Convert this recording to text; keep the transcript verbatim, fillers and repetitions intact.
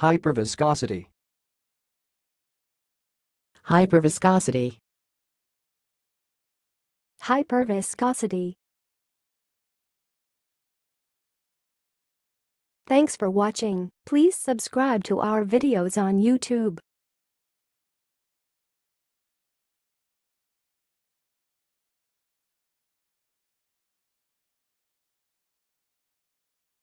Hyperviscosity. Hyperviscosity. Hyperviscosity. Thanks for watching. Please subscribe to our videos on YouTube.